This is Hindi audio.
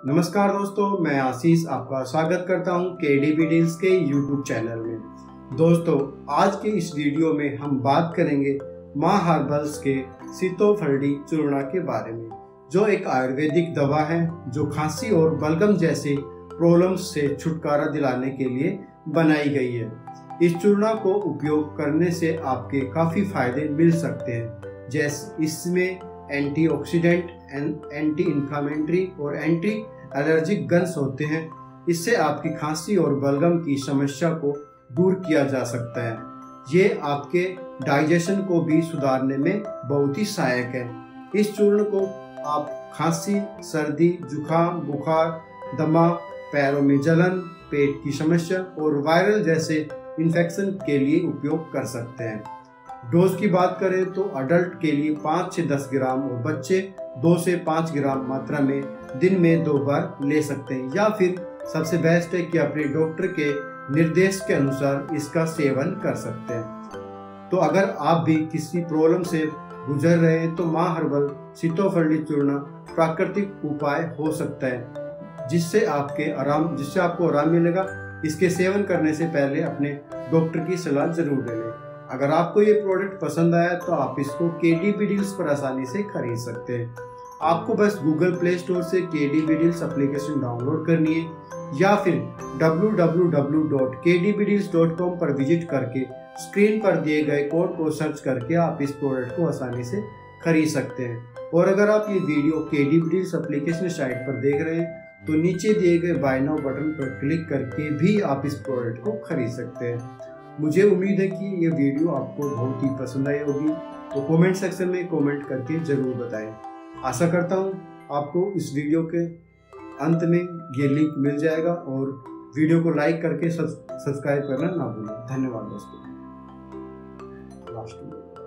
नमस्कार दोस्तों, मैं आशीष आपका स्वागत करता हूं केडीबी डील्स के यूट्यूब चैनल में। दोस्तों, आज के इस वीडियो में हम बात करेंगे माँ हर्बल्स के सीतोफलडी चूर्ण के बारे में, जो एक आयुर्वेदिक दवा है जो खांसी और बलगम जैसे प्रॉब्लम्स से छुटकारा दिलाने के लिए बनाई गई है। इस चूर्ण को उपयोग करने से आपके काफ़ी फायदे मिल सकते हैं, जैसे इसमें एंटीऑक्सीडेंट, एंटी इन्फ्लामेटरी और एंटी एलर्जिक गन्स होते हैं। इससे आपकी खांसी और बलगम की समस्या को दूर किया जा सकता है। ये आपके डाइजेशन को भी सुधारने में बहुत ही सहायक है। इस चूर्ण को आप खांसी, सर्दी, जुकाम, बुखार, दमा, पैरों में जलन, पेट की समस्या और वायरल जैसे इन्फेक्शन के लिए उपयोग कर सकते हैं। डोज की बात करें तो अडल्ट के लिए 5 से 10 ग्राम और बच्चे 2 से 5 ग्राम मात्रा में दिन में 2 बार ले सकते हैं, या फिर सबसे बेस्ट है कि अपने डॉक्टर के निर्देश के अनुसार इसका सेवन कर सकते हैं। तो अगर आप भी किसी प्रॉब्लम से गुजर रहे हैं तो माँ हर्बल सीतोफलडी चूर्ण प्राकृतिक उपाय हो सकता है, जिससे आपको आराम मिलेगा। इसके सेवन करने से पहले अपने डॉक्टर की सलाह जरूर ले लें। अगर आपको ये प्रोडक्ट पसंद आया तो आप इसको केडीबी डील्स पर आसानी से खरीद सकते हैं। आपको बस गूगल प्ले स्टोर से केडीबी डील्स एप्लीकेशन डाउनलोड करनी है, या फिर www.kdbdeals.com पर विजिट करके स्क्रीन पर दिए गए कोड को सर्च करके आप इस प्रोडक्ट को आसानी से खरीद सकते हैं। और अगर आप ये video KDB deals application site पर देख रहे हैं तो नीचे दिए गए बाय नाउ बटन पर क्लिक करके भी आप इस प्रोडक्ट को खरीद सकते हैं। मुझे उम्मीद है कि ये वीडियो आपको बहुत ही पसंद आई होगी, तो कमेंट सेक्शन में कमेंट करके ज़रूर बताएं। आशा करता हूँ आपको इस वीडियो के अंत में ये लिंक मिल जाएगा, और वीडियो को लाइक करके सब्सक्राइब करना ना भूलें। धन्यवाद दोस्तों। लास्ट में